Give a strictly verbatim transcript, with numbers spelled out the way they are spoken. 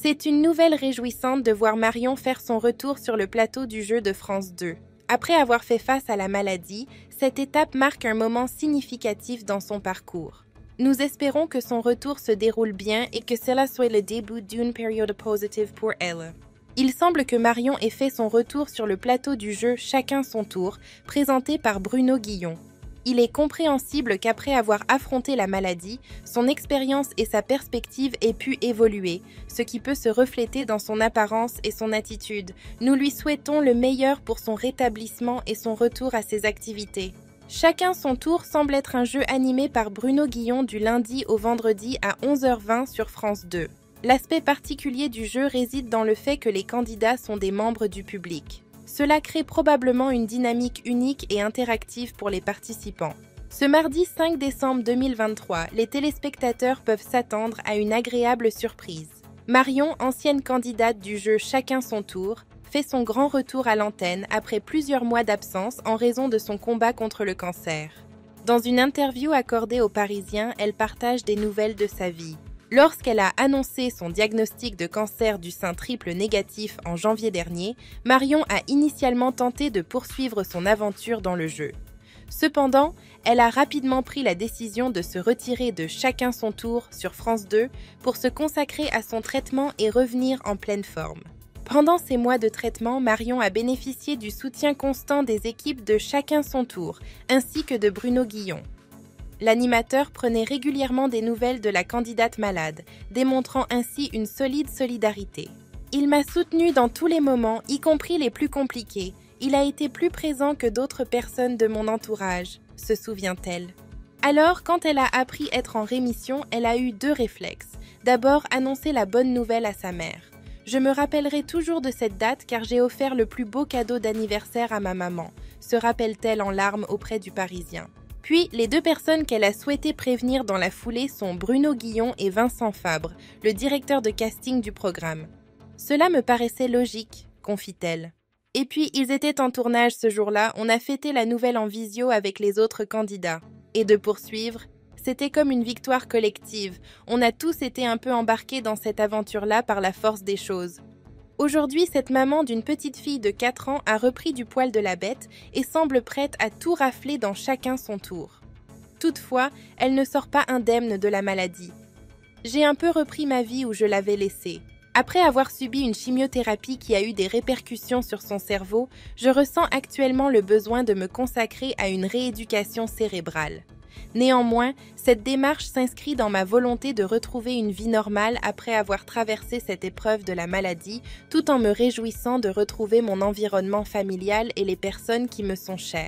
C'est une nouvelle réjouissante de voir Marion faire son retour sur le plateau du jeu de France deux. Après avoir fait face à la maladie, cette étape marque un moment significatif dans son parcours. Nous espérons que son retour se déroule bien et que cela soit le début d'une période positive pour elle. Il semble que Marion ait fait son retour sur le plateau du jeu Chacun son tour, présenté par Bruno Guillon. Il est compréhensible qu'après avoir affronté la maladie, son expérience et sa perspective aient pu évoluer, ce qui peut se refléter dans son apparence et son attitude. Nous lui souhaitons le meilleur pour son rétablissement et son retour à ses activités. Chacun son tour semble être un jeu animé par Bruno Guillon du lundi au vendredi à onze heures vingt sur France deux. L'aspect particulier du jeu réside dans le fait que les candidats sont des membres du public. Cela crée probablement une dynamique unique et interactive pour les participants. Ce mardi cinq décembre deux mille vingt-trois, les téléspectateurs peuvent s'attendre à une agréable surprise. Marion, ancienne candidate du jeu Chacun son tour, fait son grand retour à l'antenne après plusieurs mois d'absence en raison de son combat contre le cancer. Dans une interview accordée aux Parisiens, elle partage des nouvelles de sa vie. Lorsqu'elle a annoncé son diagnostic de cancer du sein triple négatif en janvier dernier, Marion a initialement tenté de poursuivre son aventure dans le jeu. Cependant, elle a rapidement pris la décision de se retirer de Chacun son tour sur France deux pour se consacrer à son traitement et revenir en pleine forme. Pendant ces mois de traitement, Marion a bénéficié du soutien constant des équipes de Chacun son tour, ainsi que de Bruno Guillon. L'animateur prenait régulièrement des nouvelles de la candidate malade, démontrant ainsi une solide solidarité. « Il m'a soutenue dans tous les moments, y compris les plus compliqués. Il a été plus présent que d'autres personnes de mon entourage », se souvient-elle. Alors, quand elle a appris être en rémission, elle a eu deux réflexes. D'abord, annoncer la bonne nouvelle à sa mère. « Je me rappellerai toujours de cette date car j'ai offert le plus beau cadeau d'anniversaire à ma maman », se rappelle-t-elle en larmes auprès du Parisien. Puis, les deux personnes qu'elle a souhaité prévenir dans la foulée sont Bruno Guillon et Vincent Fabre, le directeur de casting du programme. « Cela me paraissait logique », confie-t-elle. Et puis, ils étaient en tournage ce jour-là, on a fêté la nouvelle en visio avec les autres candidats. Et de poursuivre, c'était comme une victoire collective. On a tous été un peu embarqués dans cette aventure-là par la force des choses. Aujourd'hui, cette maman d'une petite fille de quatre ans a repris du poil de la bête et semble prête à tout rafler dans Chacun son tour. Toutefois, elle ne sort pas indemne de la maladie. « J'ai un peu repris ma vie où je l'avais laissée. Après avoir subi une chimiothérapie qui a eu des répercussions sur son cerveau, je ressens actuellement le besoin de me consacrer à une rééducation cérébrale. Néanmoins, cette démarche s'inscrit dans ma volonté de retrouver une vie normale après avoir traversé cette épreuve de la maladie, tout en me réjouissant de retrouver mon environnement familial et les personnes qui me sont chères. »